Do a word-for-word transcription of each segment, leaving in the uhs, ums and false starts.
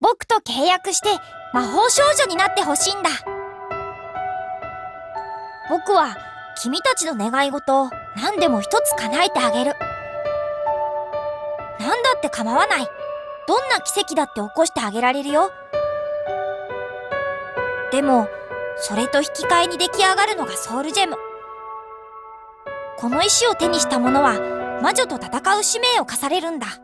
僕と契約して魔法少女になってほしいんだ。僕は君たちの願い事を何でも一つ叶えてあげる。何だって構わない。どんな奇跡だって起こしてあげられるよ。でもそれと引き換えに出来上がるのがソウルジェム。この石を手にした者は魔女と戦う使命を課されるんだ。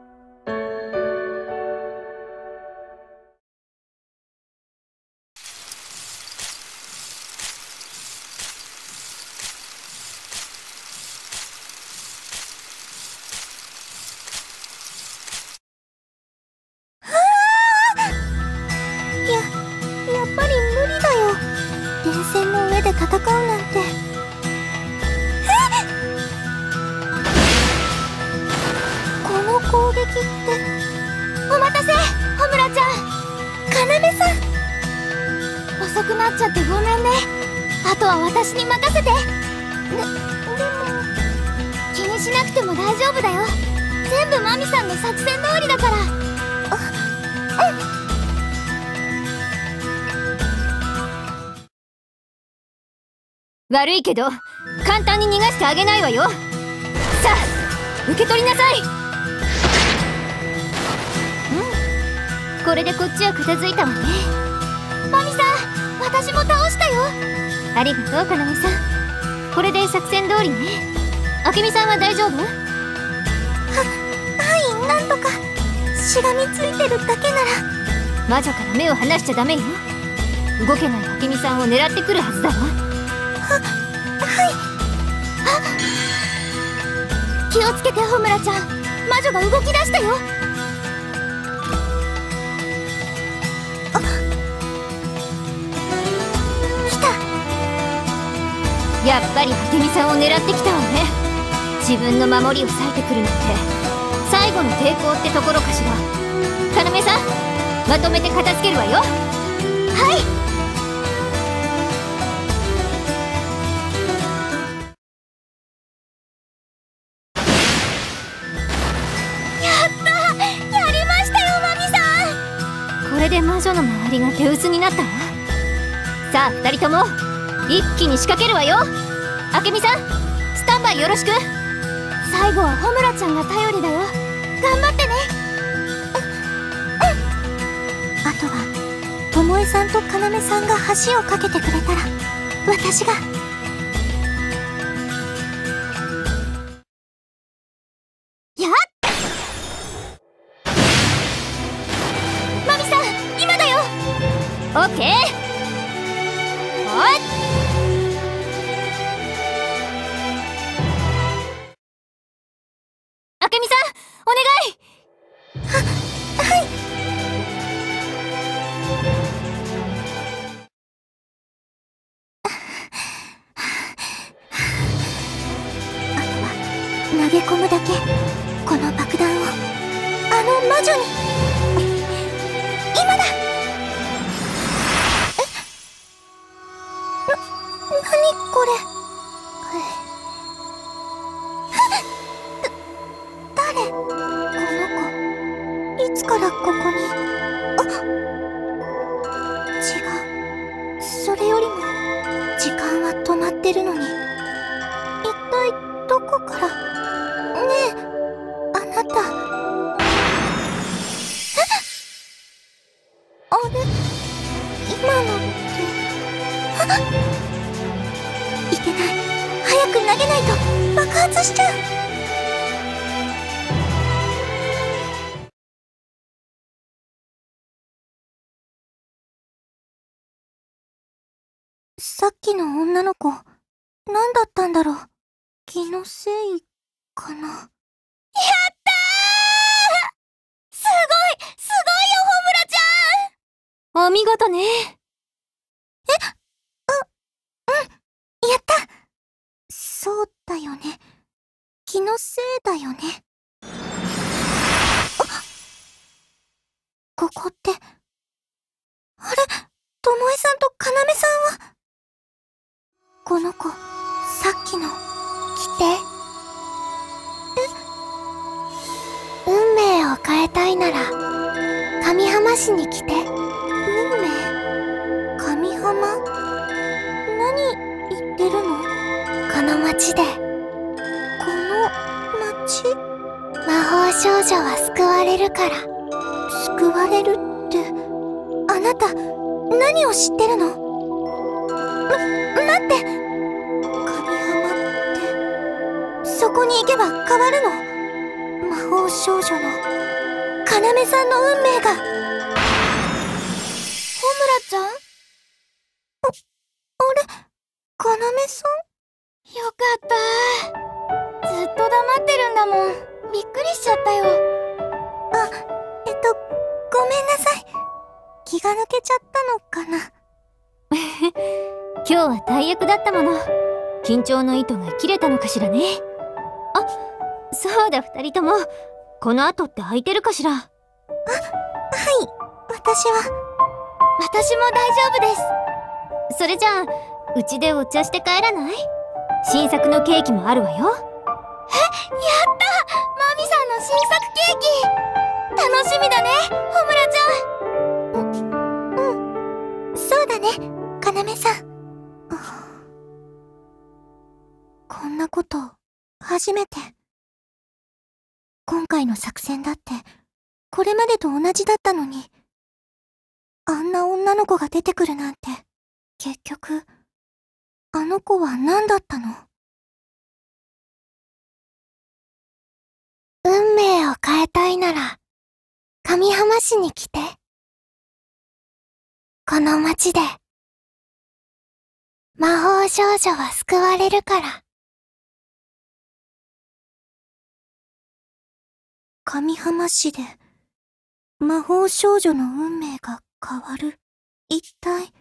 戦うなんて。この攻撃って。お待たせ、ホムラちゃん。カナメさん、遅くなっちゃってごめんね。あとは私に任せて。で、でも気にしなくても大丈夫だよ。全部マミさんの作戦通りだから。あ、うん。 悪いけど簡単に逃がしてあげないわよ。さあ受け取りなさい。うん、これでこっちは片付いたわね。 マミさん、私も倒したよ。 ありがとうカナメさん。これで作戦通りね。明美さんは大丈夫？は、 はい、なんとか。しがみついてるだけなら。 魔女から目を離しちゃダメよ。動けない明美さんを狙ってくるはずだわ。 は、はい。あ、気をつけてホムラちゃん。魔女が動き出したよ。あ、来た。 やっぱり明美さんを狙ってきたわね。自分の守りを割いてくるなんて最後の抵抗ってところかしら。カナメさん、まとめて片付けるわよ。 はい。 これで魔女の周りが手薄になったわ。さあふたりとも一気に仕掛けるわよ。明美さん、スタンバイよろしく。 最後はホムラちゃんが頼りだよ。頑張ってね。うん、あとはともえさんとかなめさんが橋を架けてくれたら私が。やっ、 オッケー。おい、明美さんお願い。 は、はい。あとは投げ込むだけ。この爆弾をあの魔女に。今だ。何これ。だ、誰？この子、いつからここに。あ、違う。それよりも時間は止まってるのに、一体どこから。ねえ、あなた。え？あれ、今のって。あっ、いけない。早く投げないと爆発しちゃう。さっきの女の子、何だったんだろう。気のせいかな。やったー！すごい！すごいよ、ホムラちゃん！ お見事ね。 え？う、うん、やった。そうだよね。気のせいだよね。あ、ここって。あれ、ともえさんとかなめさんは。この子、さっきの、来て。え？運命を変えたいなら、神浜浜市に来て。運命？神浜？何言ってるの？この町で。この町？魔法少女は救われるから。救われるって、あなた、何を知ってるの？ま、待って！神浜って、そこに行けば変わるの？魔法少女の、かなめさんの運命が。ホムラちゃん？あ、あれ？かなめさん？よかった。ずっと黙ってるんだもん。びっくりしちゃったよ。あ、えっと、ごめんなさい。気が抜けちゃったのかな。 今日は大役だったもの。緊張の糸が切れたのかしらね。あ、そうだ、二人とも。この後って空いてるかしら。あ、はい、 私は。私も大丈夫です。 それじゃあ、うちでお茶して帰らない？新作のケーキもあるわよ。え、やった！ マミさんの新作ケーキ！楽しみだね、ホムラちゃん。う、うん。そうだね、かなめさん。こんなこと、初めて。今回の作戦だって、これまでと同じだったのに。あんな女の子が出てくるなんて、結局、あの子は何だったの？運命を変えたいなら、神浜市に来て。この町で、魔法少女は救われるから。神浜市で、魔法少女の運命が変わる。一体、